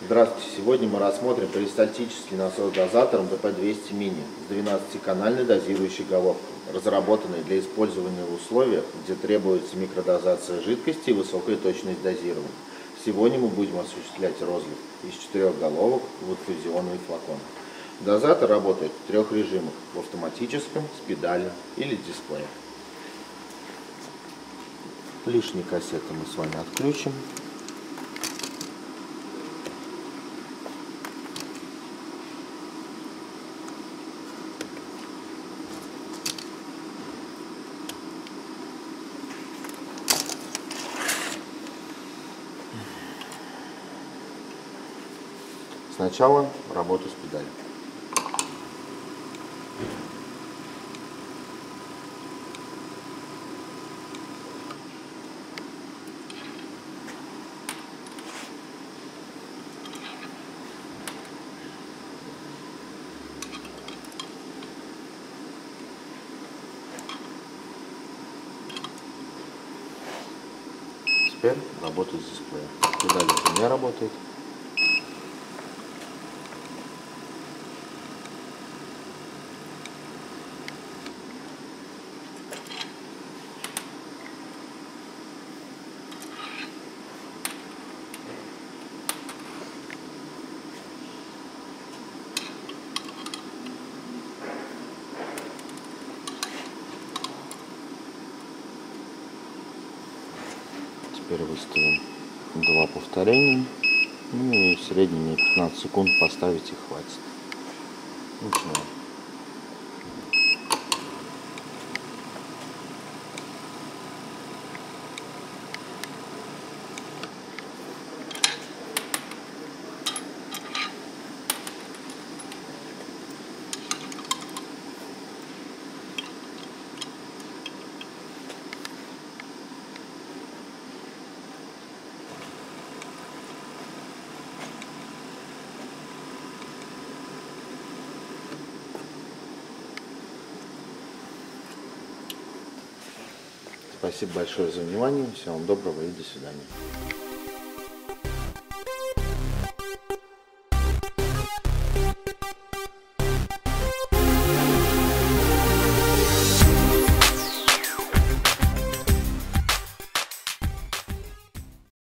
Здравствуйте! Сегодня мы рассмотрим перистальтический насос-дозатор МТП-200 Mini с 12-канальной дозирующей головкой, разработанный для использования в условиях, где требуется микродозация жидкости и высокая точность дозирования. Сегодня мы будем осуществлять розлив из 4 головок в инфузионный флакон. Дозатор работает в 3 режимах: в автоматическом, с педалью или дисплеем. Лишние кассеты мы с вами отключим. Сначала работу с педалью. Теперь работаю с дисплеем. Педаль уже не работает. Теперь выставим 2 повторения. Ну и средние 15 секунд поставить и хватит. Начинаем. Спасибо большое за внимание. Всего вам доброго и до свидания.